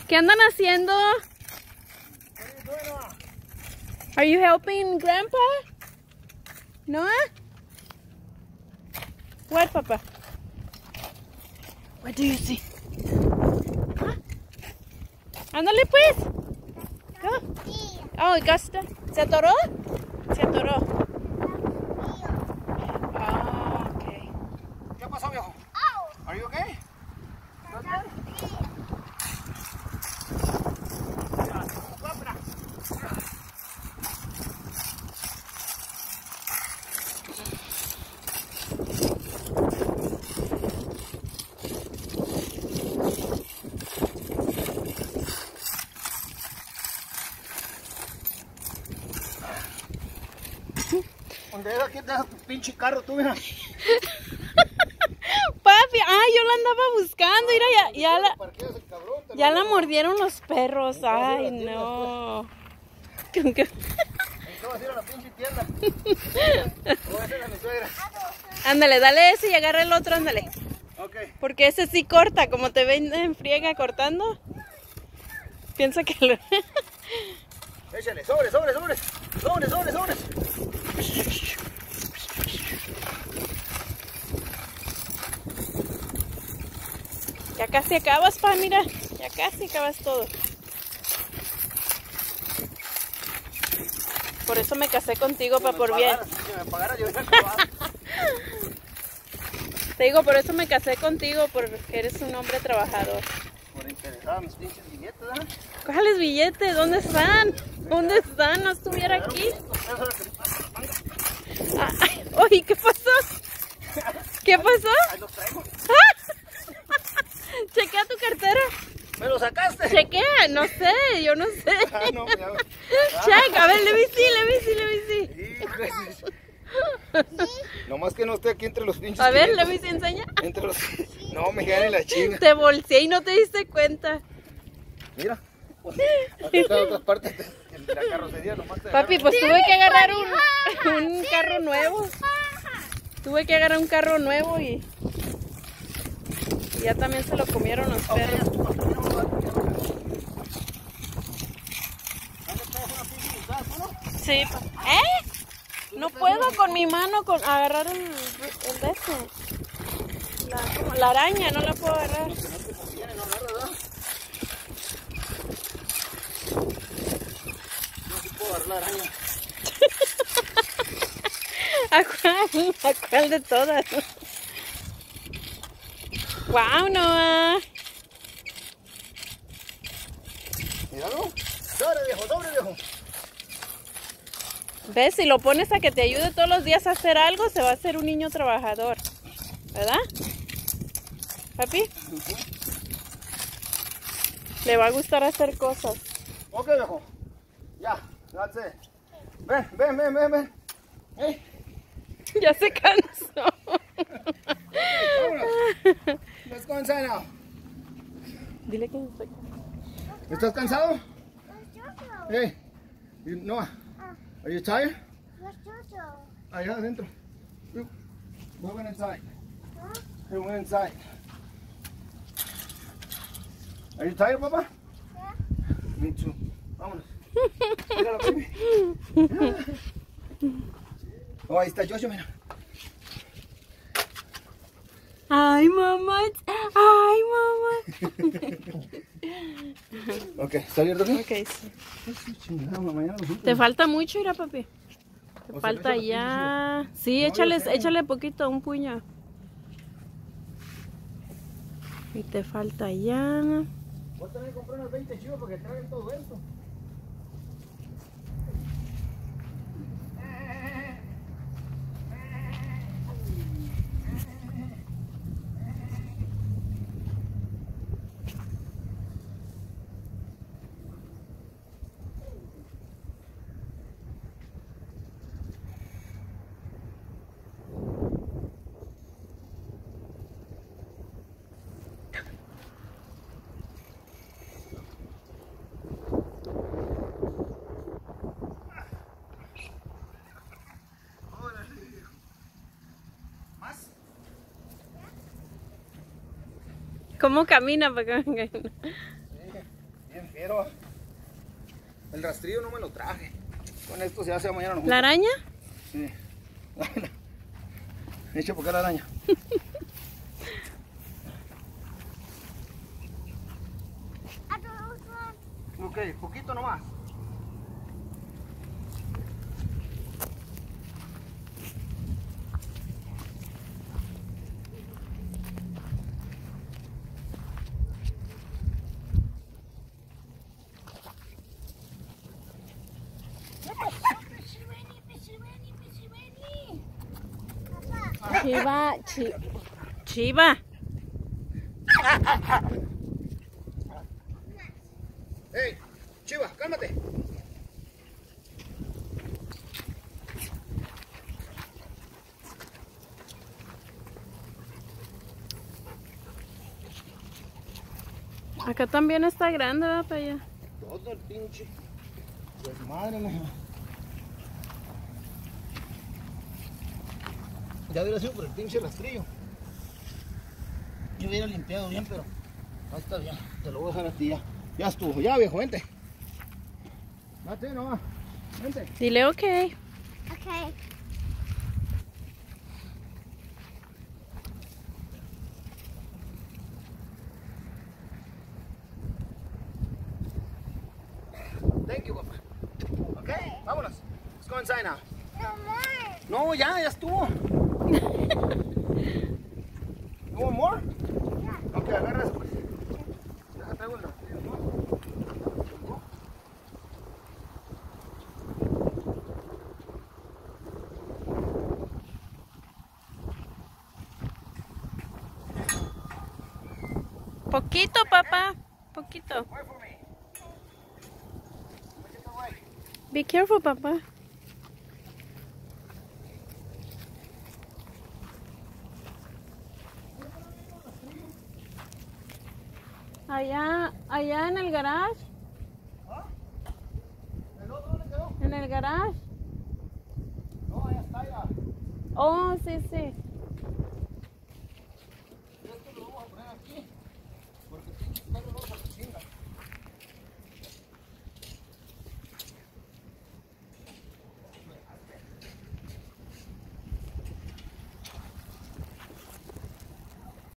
¿Qué andan haciendo? Are you helping Grandpa? Noah? What, Papa? What do you see? Huh? Ándale pues. Go. Oh, Gasta. ¿Se atoró? Se atoró. Ah, okay. ¿Qué pasó, viejo? Are you okay? ¿Dónde es? Aquí deja tu pinche carro, tú, mira. Papi, yo la andaba buscando, mira, ya la mordieron los perros, ay no. ¿Cómo vas a ir a la pinche tienda? ¿Cómo vas a ir a mi suegra? Ándale, dale ese y agarra el otro, ándale. Ok. Porque ese sí corta, como te ven en friega cortando. Piensa que lo... Échale, sobres, sobres, sobres. Sobres, sobres, sobres. Ya casi acabas, pa, mira. Ya casi acabas todo. Por eso me casé contigo, pa, por bien. Si me pagaras, yo hubiera acabado. Te digo, por eso me casé contigo, porque eres un hombre trabajador. Por interesar mis pinches billetes, ¿verdad? ¿Cuáles billetes? ¿Dónde están? ¿Dónde están? No estuviera aquí. Oye, ¿qué pasó? ¿Qué pasó? Ahí los traigo. Chequea tu cartera. ¿Me lo sacaste? Chequea, no sé, yo no sé. No, ya. Check, a ver, let me see. Nomás que no esté aquí entre los pinches. A ver, 500. let me see, enseña. Entre los... No, me gane la chinga. Te bolseé y no te diste cuenta. Mira. Aquí está otra parte de la carrocería. Nomás te Papi, pues tuve que agarrar un carro nuevo. Tuve que agarrar un carro nuevo y ya también se lo comieron los perros. Sí. No puedo con mi mano agarrar el de ese. La araña, no la puedo agarrar. No se puedo agarrar la araña. ¿A cuál de todas? ¡Wow, Noah! Míralo. Sobre viejo. ¿Ves? Si lo pones a que te ayude todos los días a hacer algo, se va a hacer un niño trabajador. ¿Verdad? ¿Papi? Le va a gustar hacer cosas. Ok, viejo. Ya, that's it. Ven. Ya se cansó. Vámonos. Let's go inside now. Dile que estoy... ¿Estás cansado? Hey, Noah, are you tired? Allá adentro. We went inside. We went inside. Are you tired, papá? Me too. Vámonos. Míralo, baby. Oh, ahí está Joshua, mira. Ay, mamá. Ok, ¿está abierto aquí? Ok, sí. Chingada, mañana nos Te falta mucho, mira, papi. Te O falta cerveza, ya. Sí, No, échale poquito, un puño. Y te falta ya. Voy a tener que comprar unos 20 chivos para que traigan todo esto. ¿Cómo camina? Para que... Bien fiero. El rastrillo no me lo traje. Con esto se hace mañana. ¿La araña? Sí. Echa por acá la araña. Ok, poquito nomás. Chiva, Chiva. Hey, Chiva, cálmate. Acá también está grande, ¿verdad, para allá? Todo el pinche desmadre, mija. Ya hubiera sido por el pinche rastrillo. Yo hubiera limpiado bien, pero ahí está bien. Te lo voy a dejar a ti ya. Ya estuvo, ya viejo, vente. Date nomás, vente. Dile ok. Okay. Thank you, papá. Ok, vámonos. Let's go inside now. No more. No, ya estuvo. You want more? Yeah. Ok, agarra eso pues. Deja, traigo el rastrillo, ¿no? Poquito, papá. Poquito. Wait for me. Make it away. Be careful, papá. Allá en el garage. ¿Ah? ¿El otro dónde quedó? En el garage. No, ya está ya. Oh, sí, sí.